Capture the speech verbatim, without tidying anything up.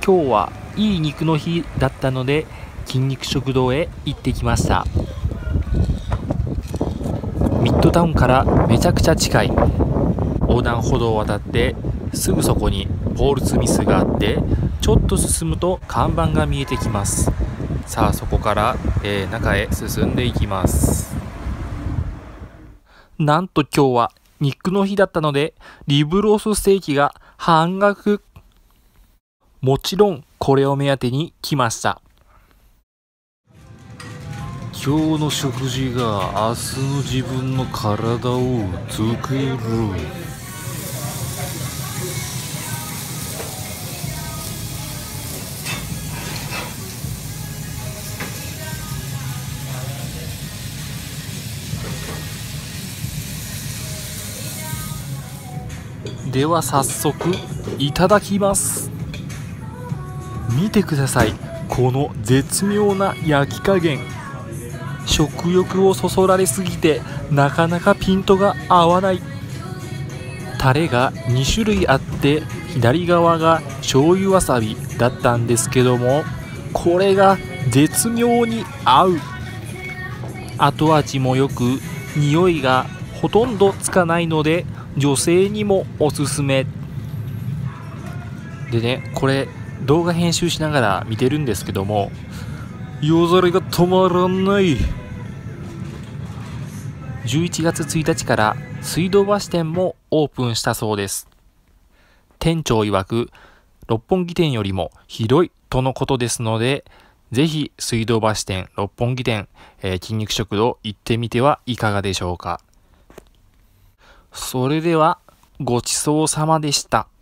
今日はいい肉の日だったので筋肉食堂へ行ってきました。ミッドタウンからめちゃくちゃ近い。横断歩道を渡ってすぐそこにポールスミスがあって、ちょっと進むと看板が見えてきます。さあそこから、えー、中へ進んでいきます。なんと今日は肉の日だったのでリブロースステーキが半額。もちろんこれを目当てに来ました。今日の食事が明日の自分の体を作る。では早速いただきます。見てください、この絶妙な焼き加減。食欲をそそられすぎてなかなかピントが合わない。タレがに種類あって、左側が醤油わさびだったんですけども、これが絶妙に合う。後味もよく匂いがほとんどつかないので女性にもおすすめでね、これ動画編集しながら見てるんですけども、夜空が止まらない。じゅういちがつついたちから水道橋店もオープンしたそうです。店長曰く六本木店よりも広いとのことですので、ぜひ水道橋店、六本木店、えー、筋肉食堂行ってみてはいかがでしょうか。それではごちそうさまでした。